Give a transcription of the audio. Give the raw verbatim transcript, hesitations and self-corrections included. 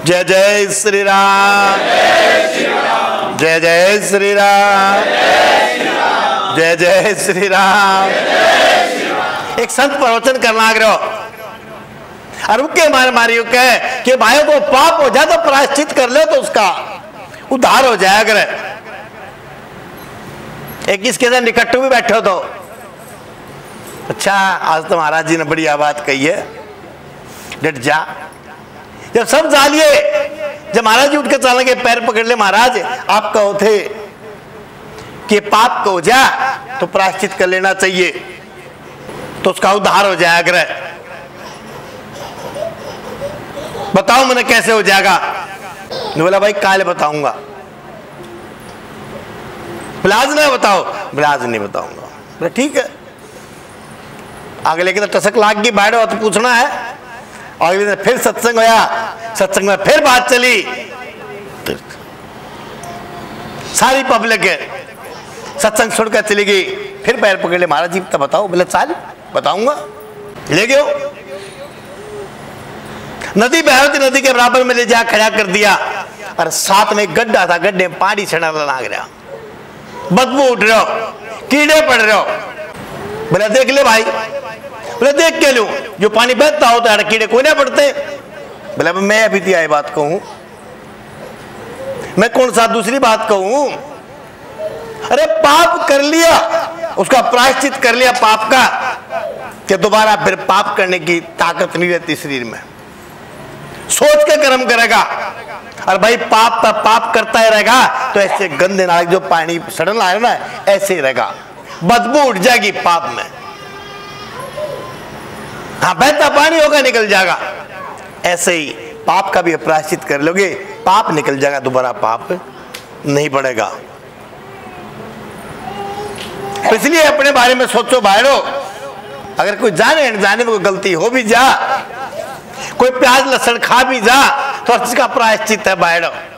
जय जय श्री राम, जय जय श्री राम, जय जय श्री राम। एक संत प्रवचन करना आग्रह और उनके मारे मारियो कहे कि भाइयों को पाप हो जाए तो प्रायश्चित कर ले तो उसका उद्धार हो जाए। अगर एक इसके अंदर निकट्टू भी बैठे हो तो अच्छा, आज तो महाराज जी ने बढ़िया बात कही है, डट जा। जब सब जा लिए, जब महाराज जी उठ के चलने के पैर पकड़ ले, महाराज आप कहो थे कि पाप को हो जा तो प्रायश्चित कर लेना चाहिए तो उसका उद्धार हो जाएगा। बताओ मैंने कैसे हो जाएगा? बोला भाई काले बताऊंगा। ब्लाज ना बताओ, ब्लाज नहीं बताऊंगा। बोला ठीक है। अगले दिन टसक लाग गई, बैठो तो पूछना है। अगले दिन फिर सत्संग होया, सत्संग में फिर बात चली। सारी पब्लिक सत्संग छोड़कर चली गई। फिर पैर पकड़ ले, महाराज जी तब बताओ। बोले चाल बताऊंगा। ले गयो, नदी बह रही, नदी के बराबर में ले जा खड़ा कर दिया और साथ में गड्ढा था, गड्ढे में पानी छड़ा लाग रहा, बदबू उठ रहे हो, कीड़े पड़ रहे हो। बोले देख ले भाई। बोले देख के लूं, जो पानी बहता होता है कीड़े कोई ना पड़ते। बोले मैं अभी थी आई बात कहूं, मैं कौन सा दूसरी बात कहूं? अरे पाप कर लिया, उसका प्रायश्चित कर लिया पाप का, कि दोबारा फिर पाप करने की ताकत नहीं रहती शरीर में। सोच के कर्म करेगा और भाई पाप पर पाप करता ही रहेगा तो ऐसे गंदे नाले जो पानी सड़न आए ना ऐसे ही रहेगा, बदबू उठ जाएगी पाप में। हाँ बहता पानी होगा निकल जाएगा, ऐसे ही पाप का भी प्रायश्चित कर लोगे, पाप निकल जाएगा, दोबारा पाप नहीं बढ़ेगा। तो इसलिए अपने बारे में सोचो भाइयों, अगर कोई जाने जाने में कोई गलती हो भी जा, कोई प्याज लहसुन खा भी जा तो इसका प्रायश्चित है भाइयों।